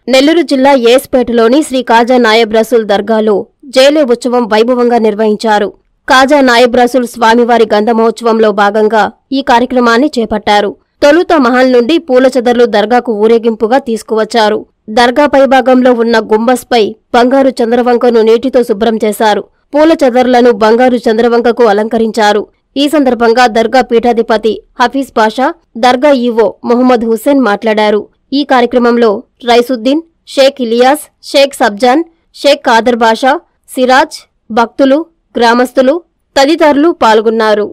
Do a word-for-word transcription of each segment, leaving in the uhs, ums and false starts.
నెల్లూరు జిల్లా ఏస్పేటలోని శ్రీ కాజా నాయబ్ రసూల్ దర్గాలో జేలే ఉత్సవం వైభవంగా నిర్వహించారు. కాజా నాయబ్ రసూల్ స్వామివారి గంధ మహోత్సవంలో భాగంగా ఈ కార్యక్రమాన్ని చేపట్టారు. తొలుత మహల్ నుండి పూల చదర్లు దర్గాకు ఊరేగింపుగా తీసుకువచ్చారు. దర్గా పైభాగంలో ఉన్న గుంబస్పై బంగారు చంద్రవంకను నీటితో శుభ్రం చేశారు. పూల చదర్లను బంగారు చంద్రవంకకు అలంకరించారు. ఈ సందర్భంగా దర్గా పీఠాధిపతి హఫీజ్ పాషా, దర్గా ఈవో మొహమ్మద్ హుస్సేన్ మాట్లాడారు. ఈ కార్యక్రమంలో రైసుద్దీన్, షేక్ ఇలియాస్, షేక్ సబ్జాన్, షేక్ ఖాదర్ బాషా, సిరాజ్, భక్తులు, గ్రామస్తులు తదితరులు పాల్గొన్నారు.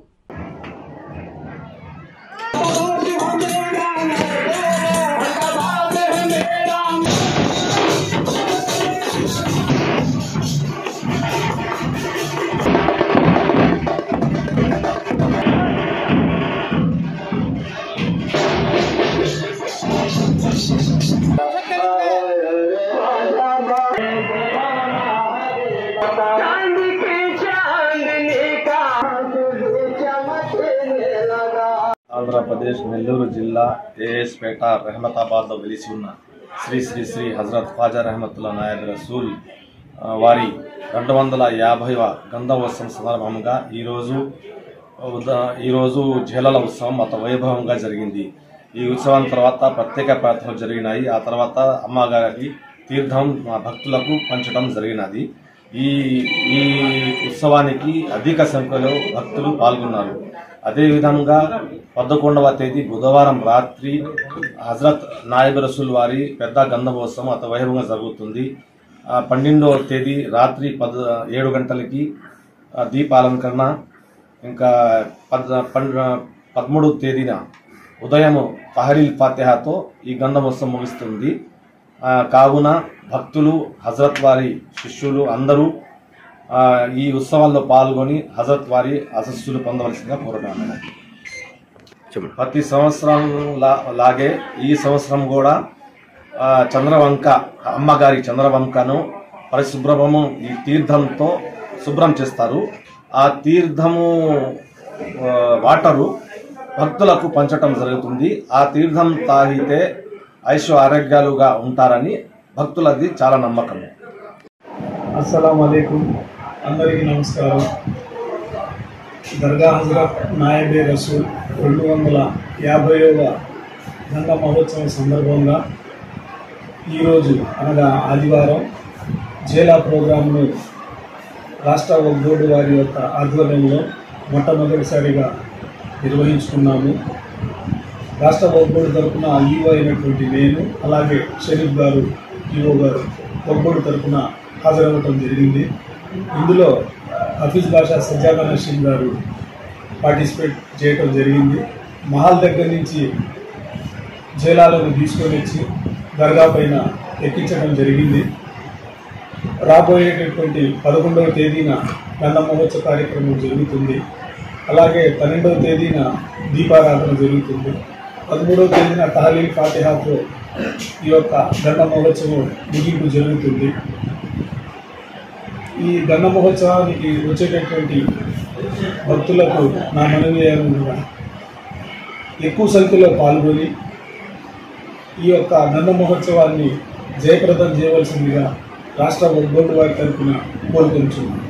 ఆంధ్రప్రదేశ్ నెల్లూరు జిల్లా ఏఎస్పేట రెహమతాబాద్లో వెలిసి ఉన్న శ్రీ శ్రీ శ్రీ హజరత్ ఖాజా రహమతుల్లా నాయబ్ రసూల్ వారి రెండు వందల యాభైవ గంధోత్సవం సందర్భంగా ఈరోజు ఈరోజు జేలల ఉత్సవం అత వైభవంగా జరిగింది. ఈ ఉత్సవం తర్వాత ప్రత్యేక ప్రార్థనలు జరిగినాయి. ఆ తర్వాత అమ్మగారికి తీర్థం భక్తులకు పంచడం జరిగినది. ఈ ఈ ఉత్సవానికి అధిక సంఖ్యలో భక్తులు పాల్గొన్నారు. అదేవిధంగా పదకొండవ తేదీ బుధవారం రాత్రి హజరత్ నాయబ్ రసూల్ వారి పెద్ద గంధమోత్సవం అత వైభవంగా జరుగుతుంది. పన్నెండవ తేదీ రాత్రి పద ఏడు గంటలకి దీపాలంకరణ, ఇంకా పద్ పదమూడవ తేదీన ఉదయం తహరీల్ ఫాతిహాతో ఈ గంధమోత్సవం ముగుస్తుంది. కావున భక్తులు, హజరత్ వారి శిష్యులు అందరూ ఈ ఉత్సవాల్లో పాల్గొని హజరత్ వారి ఆశీస్సులు పొందవలసిందిగా కోరుతున్నాను. ప్రతి సంవత్సరం లాగే ఈ సంవత్సరం కూడా చంద్రవంక అమ్మగారి చంద్రవంకను పరిశుభ్రము ఈ తీర్థంతో శుభ్రం చేస్తారు. ఆ తీర్థము వాటరు భక్తులకు పంచటం జరుగుతుంది. ఆ తీర్థం తాగితే ఐశ్వ ఆరోగ్యాలుగా ఉంటారని భక్తులది చాలా నమ్మకం. అస్సలాము అలైకుం, అందరికీ నమస్కారం. దర్గా హజరత్ నాయబే రసూల్ రెండు వందల యాభైవ గంధ మహోత్సవం సందర్భంగా ఈరోజు అనగా ఆదివారం జేలా ప్రోగ్రాంను రాష్ట్ర వక్ఫ్ బోర్డు వారి యొక్క ఆధ్వర్యంలో మొట్టమొదటిసారిగా నిర్వహించుకున్నాము. రాష్ట్ర వక్ఫ్ బోర్డు తరఫున ఈవో అయినటువంటి నేను, అలాగే షరీఫ్ గారు ఈవో గారు వక్ఫ్ బోర్డు తరఫున హాజరవ్వటం జరిగింది. ఇందులో హఫీజ్ బాషా సజ్జాదా నషీం గారు పార్టిసిపేట్ చేయటం జరిగింది. మహల్ దగ్గర నుంచి జేలాలను తీసుకొని వచ్చి దర్గా పైన ఎక్కించడం జరిగింది. రాబోయేటటువంటి పదకొండవ తేదీన గంధ మహోత్సవ కార్యక్రమం జరుగుతుంది. అలాగే పన్నెండవ తేదీన దీపారాధన జరుగుతుంది. పదమూడవ తేదీన తహలీల్ ఫాతిహాతో ఈ యొక్క గంధ మహోత్సవం ముగింపు జరుగుతుంది. ఈ గంధ మహోత్సవానికి వచ్చేటటువంటి భక్తులకు నా మనవి ఏమనగా ఎక్కువ సంఖ్యలో పాల్గొని ఈ యొక్క గంధ మహోత్సవాన్ని జయప్రదం చేయవలసిందిగా రాష్ట్ర వక్ఫ్ బోర్డు వారి తరఫున కోరుకుంటున్నాను.